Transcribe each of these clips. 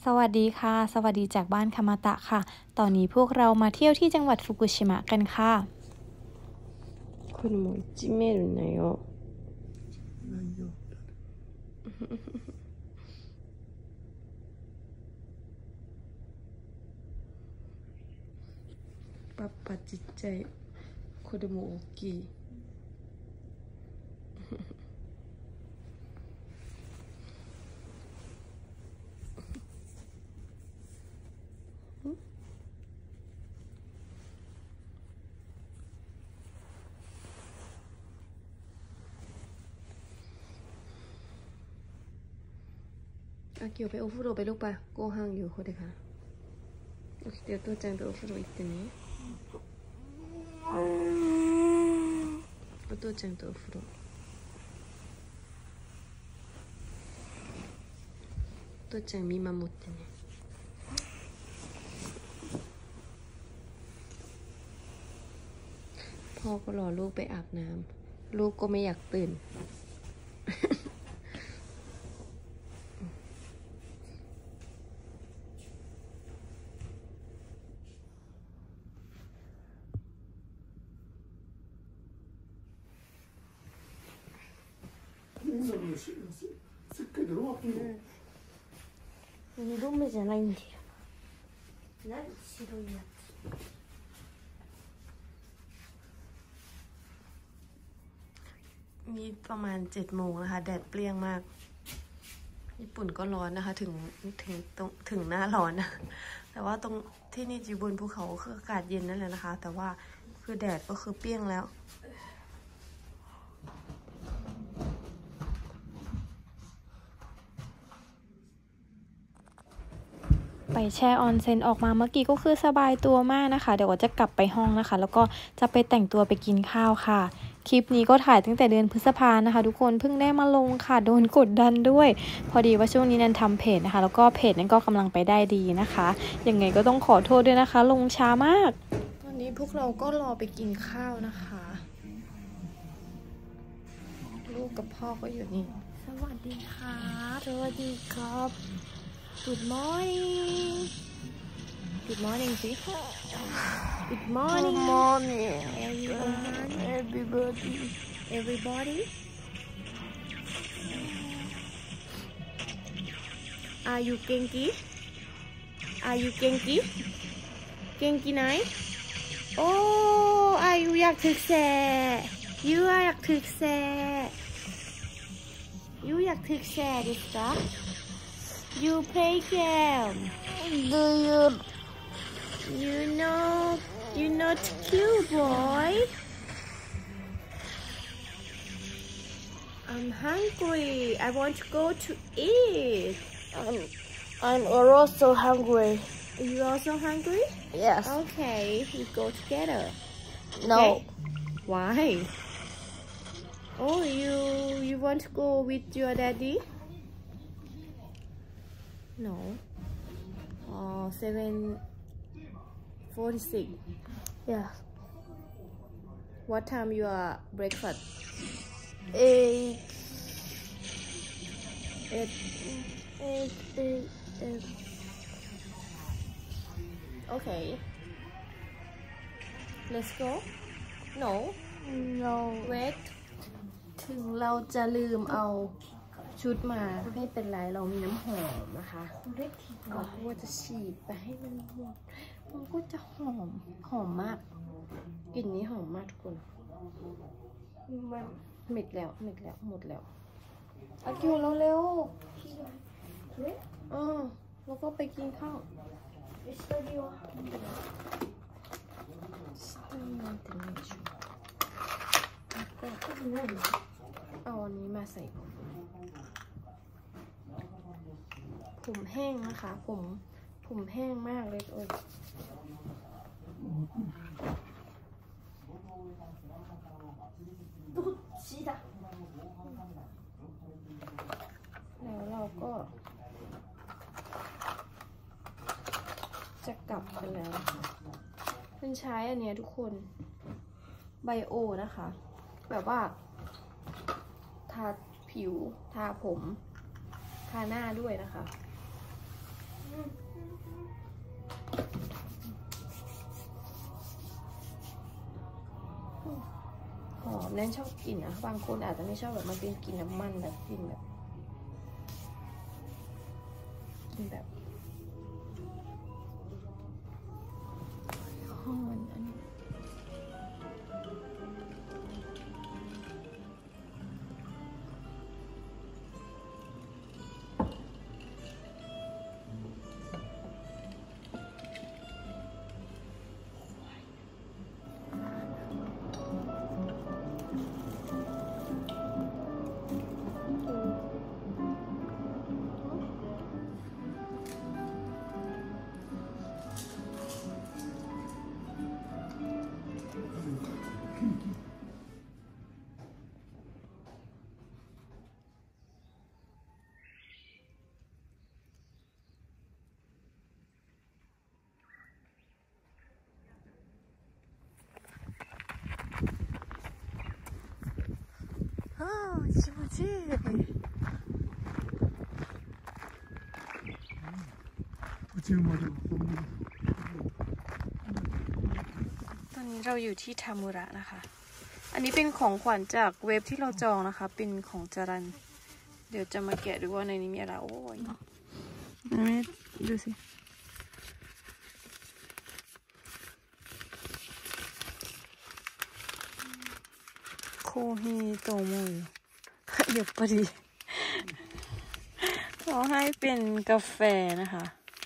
สวัสดีค่ะสวัสดีจากบ้านคามาตะค่ะตอนนี้พวกเรามาเที่ยวที่จังหวัดฟุกุชิมะกันค่ะこれも1メールだよ。パパちっちゃい。これも大きい。あきよไปお風呂ไปลูกไปご飯อยู่これからเดี๋ยวตัวจังไปお風呂行ってねお父ちゃんとお風呂お父ちゃん見守ってねพ่อก็รอลูกไปอาบน้ำลูกก็ไม่อยากตื่น2度目じゃないんだよ何白いやつนี่ประมาณ7 โมงนะคะแดดเปรี้ยงมากญี่ปุ่นก็ร้อนนะคะถึงหน้าร้อนนะแต่ว่าตรงที่นี่อยู่บนภูเขาคืออากาศเย็นนั่นแหละนะคะแต่ว่าคือแดดก็คือเปรี้ยงแล้วไปแช่ออนเซ็นออกมาเมื่อกี้ก็คือสบายตัวมากนะคะเดี๋ยวจะกลับไปห้องนะคะแล้วก็จะไปแต่งตัวไปกินข้าวค่ะคลิปนี้ก็ถ่ายตั้งแต่เดือนพฤษภานะคะทุกคนเพิ่งได้มาลงค่ะโดนกดดันด้วยพอดีว่าช่วงนี้นันทำเพจนะคะแล้วก็เพจนั้นก็กำลังไปได้ดีนะคะยังไงก็ต้องขอโทษด้วยนะคะลงช้ามากตอนนี้พวกเราก็รอไปกินข้าวนะคะลูกกับพ่อก็อยู่นี่สวัสดีครับสวัสดีครับ Good morning Good morning สิ Good morning Good morning Everybody Are you genki Are you genki genki ไหนโอ้อายุอยากถึกแซ่ยูอยากถึกแซ่ยูอยากถึกแซ่ดิสกะYou play game. Do You're not cute, boy. I'm hungry. I want to go to eat. I'm also hungry. You also hungry? Yes. Okay, we go together. No. Okay. Why? Oh, you want to go with your daddy? No. 7:46. Yeah. What time your breakfast? 8. Okay. Let's go. No. No. Wait. ถึงเราจะลืมเอาชุดมาไม่เป็นไรเรามีน้ำหอมนะคะเราก็จะฉีดไปให้มันหมดมันก็จะหอมมากกลิ่นนี้หอมมากทุกคนมันหมดแล้วหมดแล้วอากิวเราเร็วแล้วก็ไปกินข้าวเอาอันนี้มาใส่ผมแห้งนะคะผมแห้งมากเลยแล้วเราก็จะกลับกันแล้วเป็นใช้อันเนี้ยทุกคนไบโอนะคะแบบว่าทาผิวทาผมทาหน้าด้วยนะคะมแน่นชอบกลิ่นนะบางคนอาจจะไม่ชอบแบบมันเป็นกลิ่นน้ำมันแบบกลิ่นแบบหอมอันนี้気持ちいいตอนนี้เราอยู่ที่ทามุระนะคะอันนี้เป็นของขวัญจากเว็บที่เราจองนะคะเป็นของจรันเดี๋ยวจะมาแกะดูว่าในนี้มีอะไรโอ้ยดูสิโคฮิโตโมやっぱりเขาให้เป็นกาแฟนะคะ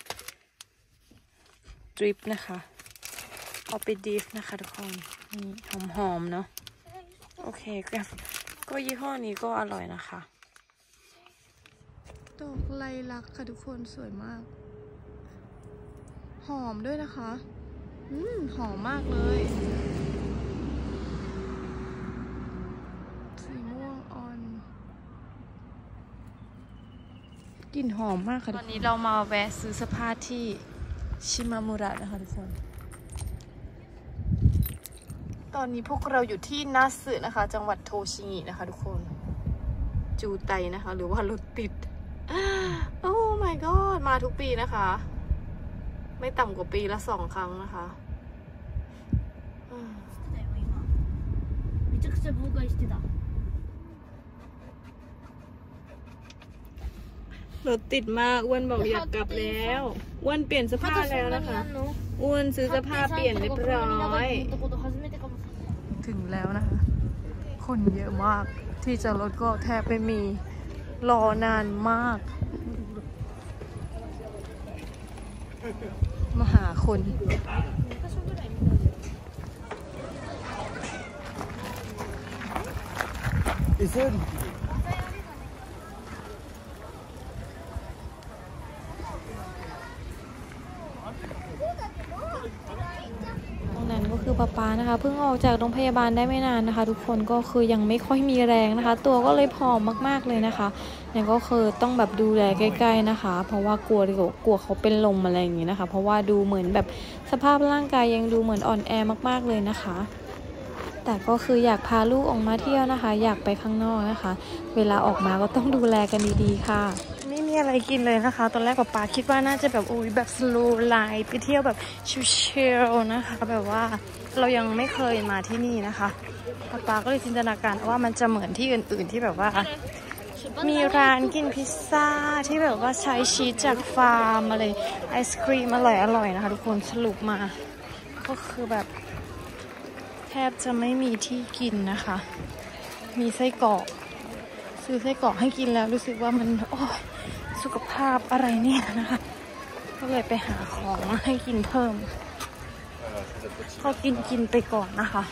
ดริปนะคะเอาไปดิฟนะคะทุกคนนี่หอมๆเนาะโอเคก็ยี่ห้อนี้ก็อร่อยนะคะดอกไลลักค่ะทุกคนสวยมากหอมด้วยนะคะหอมมากเลยสีม่วงอ่อนกลิ่นหอมมากค่ะตอนนี้เรามาแวะซื้อเสื้อผ้าที่ชิมามุระนะคะทุกคนตอนนี้พวกเราอยู่ที่นัสึนะคะจังหวัดโทชิงินะคะทุกคนจูไตนะคะหรือว่ารถติดโอ้ my god มาทุกปีนะคะไม่ต่ำกว่าปีละ2 ครั้งนะคะめちゃくちゃ妨害してたรถติดมากอ้วนบอกอยากกลับแล้วอ้วนเปลี่ยนเสื้อผ้าแล้วนะคะอ้วนซื้อเสื้อผ้าเปลี่ยนเรียบร้อยถึงแล้วนะคะคนเยอะมากที่จอดรถก็แทบไม่มีรอนานมากมาหาคนตรงนั้นก็คือป๊านะคะเพิ่งออกจากโรงพยาบาลได้ไม่นานนะคะทุกคนก็คือยังไม่ค่อยมีแรงนะคะตัวก็เลยผอมมากๆเลยนะคะเนี่ยก็คือต้องแบบดูแลใกล้ๆนะคะเพราะว่ากลัวเขาเป็นลมอะไรอย่างนี้นะคะเพราะว่าดูเหมือนแบบสภาพร่างกายยังดูเหมือนอ่อนแอมากๆเลยนะคะแต่ก็คืออยากพาลูกออกมาเที่ยวนะคะอยากไปข้างนอกนะคะเวลาออกมาก็ต้องดูแลกันดีๆค่ะไม่มีอะไรกินเลยนะคะตอนแรกป๊าคิดว่าน่าจะแบบแบบสโลว์ไลฟ์ไปเที่ยวแบบชิลๆนะคะแบบว่าเรายังไม่เคยมาที่นี่นะคะป๊าก็เลยจินตนาการว่ามันจะเหมือนที่อื่นๆที่แบบว่ามีร้านกินพิซซ่าที่แบบว่าใช้ชีสจากฟาร์มอะไรไอศครีมอร่อยๆนะคะทุกคนสรุปมาก็คือแบบแทบจะไม่มีที่กินนะคะมีไส้กรอกซื้อไส้กรอกให้กินแล้วรู้สึกว่ามันสุขภาพอะไรเนี่ยนะคะก็เลยไปหาของมาให้กินเพิ่มก็กินไปก่อนนะคะ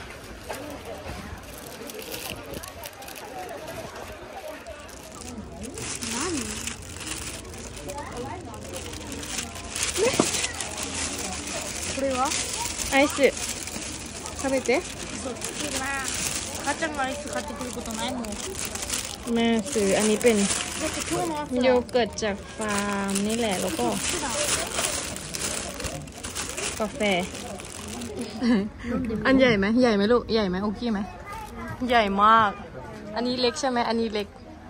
これはアイス食べてそう次は母ちゃんがアイス買ってくることないもんแม่ซื้ออันนี้เป็นโยเกิร์ตจากฟาร์มนี่แหละแล้วก็กาแฟอันใหญ่ไหมลูกใหญ่ไหมโอเคไหมใหญ่มากอันนี้เล็กใช่ไหมอันนี้เล็ก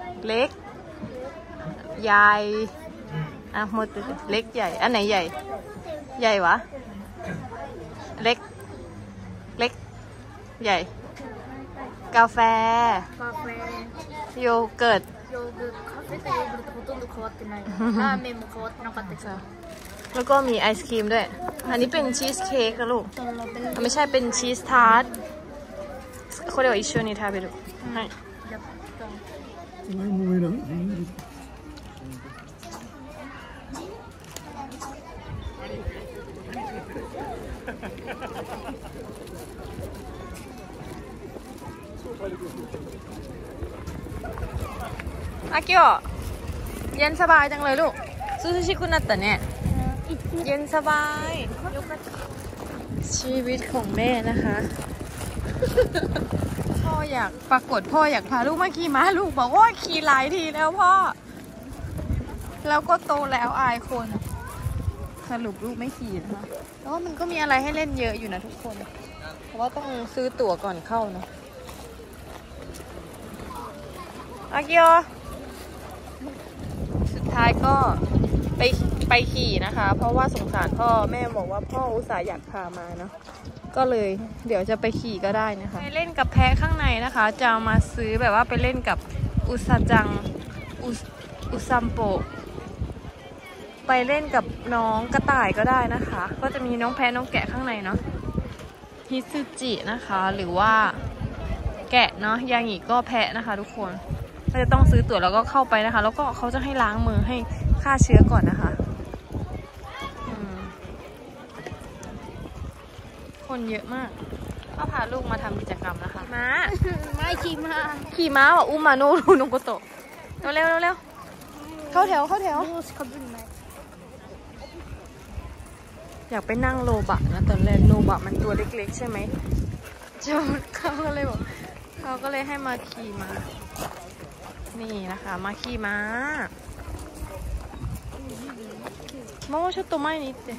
ใหญ่หมดเล็กใหญ่อันไหนใหญ่วะเล็กใหญ่กาแฟโยเกิร์ตカフェとヨーグルトほとんど変わってないラーメンも変わってなかったけどแล้วก็มีไอศครีมด้วยอันนี้เป็นชีสเค้กนะลูกไม่ใช่เป็นชีสทาร์ตこれを一緒に食べるはいอากิโอเย็นสบายจังเลยลูกซูชิคุณนัตตะเนี่ยเย็นสบายชีวิตของแม่นะคะพ่ออยากปรากฏพ่ออยากพาลูกมาขี่ม้าลูกบอกว่าขี่หลายทีแล้วพ่อแล้วก็โตแล้วอายคนสรุปลูกไม่ขี่นะคะแต่ว่ามันก็มีอะไรให้เล่นเยอะอยู่นะทุกคนเพราะว่าต้องซื้อตั๋วก่อนเข้าเนาะอากิโอสุดท้ายก็ไปขี่นะคะเพราะว่าสงสารพ่อแม่บอกว่าพ่ออุตส่าห์อยากพามาเนาะก็เลยเดี๋ยวจะไปขี่ก็ได้นะคะไปเล่นกับแพะข้างในนะคะจะเอามาซื้อแบบว่าไปเล่นกับอุซาจังอุซัมโปไปเล่นกับน้องกระต่ายก็ได้นะคะก็จะมีน้องแพะน้องแกะข้างในเนาะฮิซุจินะคะหรือว่าแกะเนาะยางิก็แพะนะคะทุกคนก็จะต้องซื้อตั๋วแล้วก็เข้าไปนะคะแล้วก็เขาจะให้ล้างมือให้ฆ่าเชื้อก่อนนะคะคนเยอะมากก็พาลูกมาทำกิจกรรมนะคะม้าไม่ขี่ม้าว่าอุ้มมาโนรูนงโกโตะเร็วเข้าแถวอยากไปนั่งโลบะนะตอนแรกโลบะมันตัวเล็กๆใช่ไหมเขาก็เลยบอกเขาก็เลยให้มาขี่ม้านี่นะคะมาขี่ม้าもうちょっと前に行って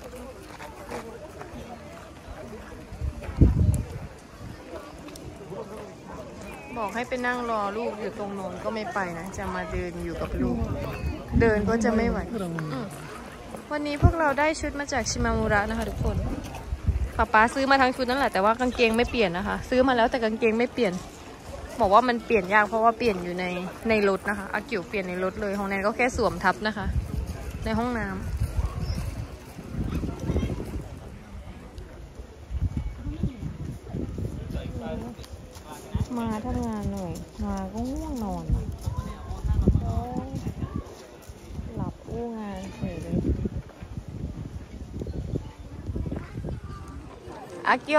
บอกให้ไปนั่งรอลูกอยู่ตรงโน้นก็ไม่ไปนะจะมาเดินอยู่กับลูกเดินก็จะไม่ไหววันนี้พวกเราได้ชุดมาจากชิมามุระนะคะทุกคนป๊าซื้อมาทั้งชุดนั่นแหละแต่ว่ากางเกงไม่เปลี่ยนนะคะซื้อมาแล้วแต่กางเกงไม่เปลี่ยนบอกว่ามันเปลี่ยนยากเพราะว่าเปลี่ยนอยู่ในรถนะคะอากิวเปลี่ยนในรถเลยของแนนก็แค่สวมทับนะคะในห้องน้ำมาทำงานหน่อยมาก็ง่วงนอนหลับอู้งานเฉยเลยอากิโอ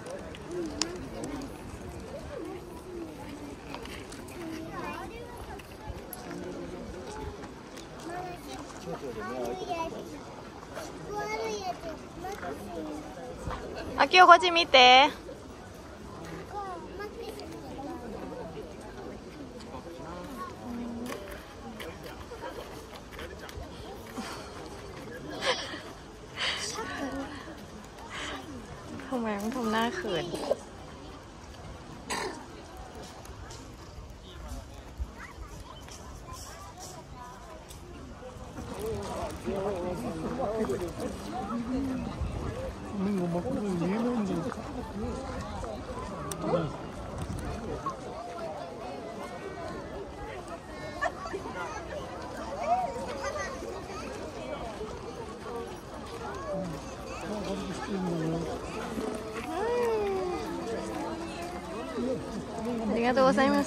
อากิโอこっち見てทำไมต้องทำหน้าเขินありがとうございます。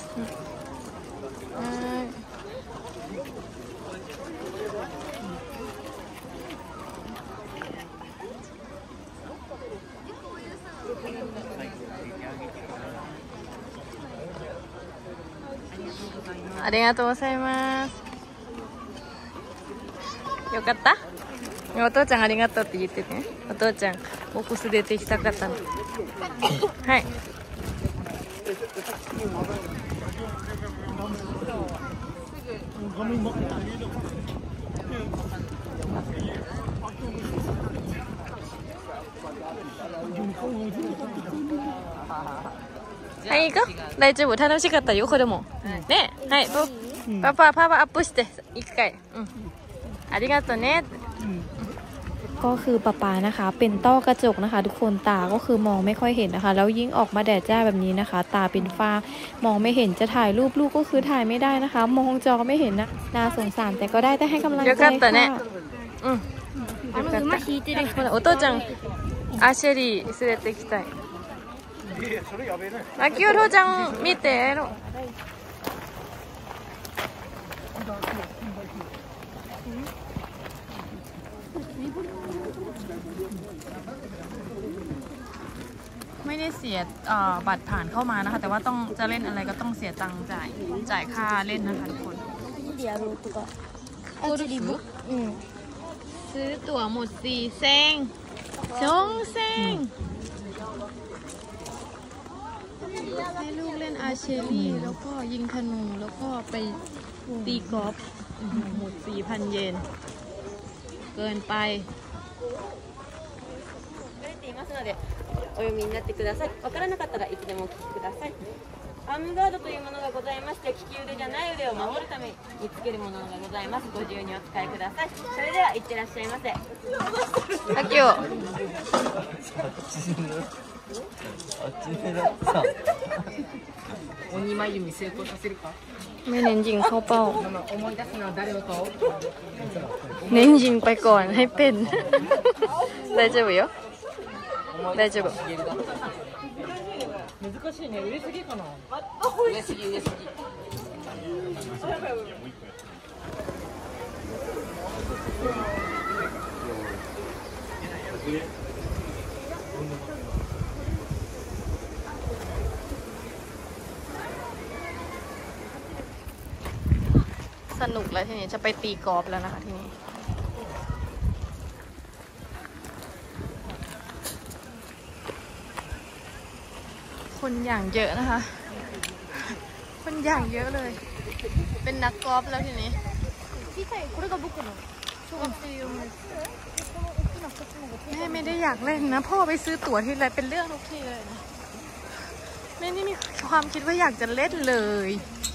ありがとうございます。よかった？お父ちゃんありがとうって言ってね。お父ちゃんボックス出てきたかったの。はい。はい、行こう。大丈夫。楽しかったよ、これも。ね、はい、パパアップして、一回。ありがとうね。 ก็คือป๊านะคะเป็นต้อกระจกนะคะทุกคนตาก็คือมองไม่ค่อยเห็นนะคะแล้วยิ่งออกมาแดดจ้าแบบนี้นะคะตาเป็นฝ้ามองไม่เห็นจะถ่ายรูปลูกก็คือถ่ายไม่ได้นะคะมองจอไม่เห็นนะน่าสงสารแต่ก็ได้แต่ให้กำลังใจค่ะ馬引いてる人だ。 お父ちゃんアシェリー連れてきたい。マキオロちゃん見て。ไม่ได้เสียบัตรผ่านเข้ามานะคะแต่ว่าต้องจะเล่นอะไรก็ต้องเสียตังค์จ่ายค่าเล่นนะคะทุกคนซื้อตั๋วหมด4 เซ็ง2 เซ็งให้ลูกเล่นอาร์เชอรี่แล้วก็ยิงธนูแล้วก็ไปตีกอล์ฟหมด 4,000 เยนเกินไปお読みになってください。わからなかったらいつでもお聞きください。アームガードというものがございまして、利き腕じゃない腕を守るためにつけるものがございます。ご自由にお使いください。それでは、いってらっしゃいませ。 あきお。 鬼まゆみ成功させるか。 ไม่เน้นยิงเข้าเป้า思い出すのは誰をとเน้นยิงไปก่อนให้เป็น大丈夫よ大丈夫難しいね。上すぎかな。 上すぎ上すぎ。 สนุกแล้วทีนี้จะไปตีกอล์ฟแล้วนะคะทีนี้คนอย่างเยอะนะคะคนอย่างเยอะเลยเป็นนักกอล์ฟแล้วทีนี้แม่ไม่ได้อยากเล่นนะพ่อไปซื้อตั๋วที่ไรเป็นเรื่องทุกทีเลยนะแม่นี่มีความคิดว่าอยากจะเล่นเลย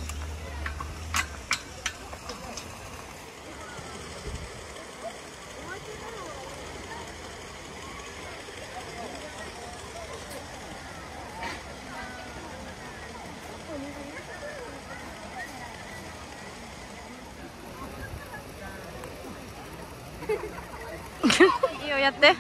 いいよやって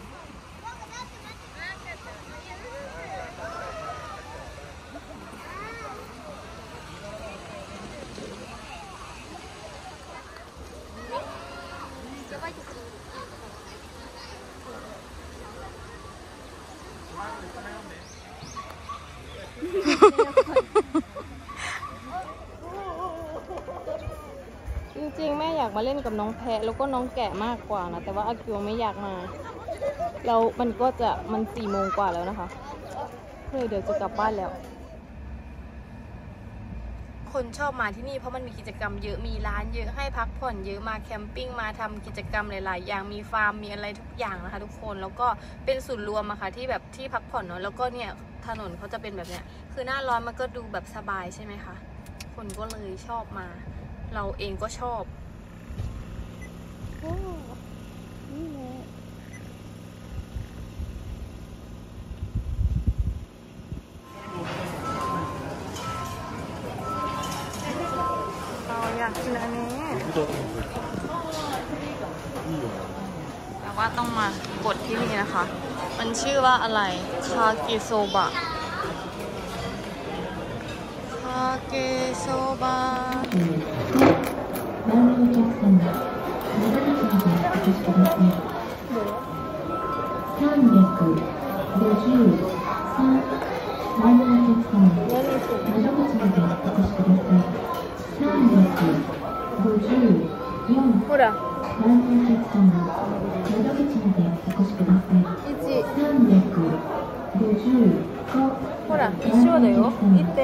จริงๆแม่อยากมาเล่นกับน้องแพะแล้วก็น้องแกะมากกว่านะแต่ว่าอากิวไม่อยากมาแล้วมัน4 โมงกว่าแล้วนะคะเดี๋ยวจะกลับบ้านแล้วคนชอบมาที่นี่เพราะมันมีกิจกรรมเยอะมีร้านเยอะให้พักผ่อนเยอะมาแคมปิ้งมาทำกิจกรรมหลายๆอย่างมีฟาร์มมีอะไรทุกอย่างนะคะทุกคนแล้วก็เป็นศูนย์รวมอะค่ะที่แบบที่พักผ่อนเนาะแล้วก็เนี่ยถนนเขาจะเป็นแบบเนี้ยคือหน้าร้อนมันก็ดูแบบสบายใช่ไหมคะคนก็เลยชอบมาเราเองก็ชอบเราอยากกินอันนี้แต่ว่าต้องมากดที่นี่นะคะมันชื่อว่าอะไรคาเกโซบะคาเกโซบะほらほら一緒だよ行って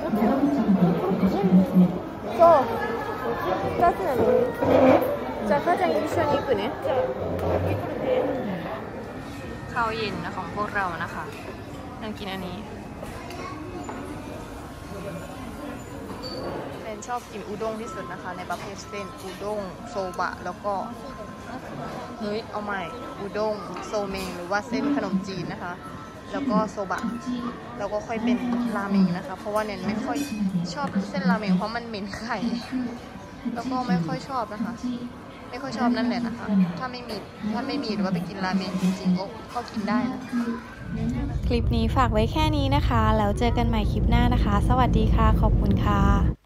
そう2つなのじゃあ母ちゃん一緒に行くねข้าวเย็นนะของพวกเรานะคะนั่งกินอันนี้ชอบกินอุด้งที่สุดนะคะในประเภทเส้นอุด้งโซบะแล้วก็เฮ้ยเอาใหม่อุด้งโซเมงหรือว่าเส้นขนมจีนนะคะแล้วก็โซบะแล้วก็ค่อยเป็นราเมงนะคะเพราะว่าเนนไม่ค่อยชอบเส้นราเมงเพราะมันเหม็นไข่แล้วก็ไม่ค่อยชอบนะคะไม่ค่อยชอบนั่นแหละนะคะถ้าไม่มีหรือว่าไปกินราเมงจริงๆก็กินได้นะคลิปนี้ฝากไว้แค่นี้นะคะแล้วเจอกันใหม่คลิปหน้านะคะสวัสดีค่ะขอบคุณค่ะ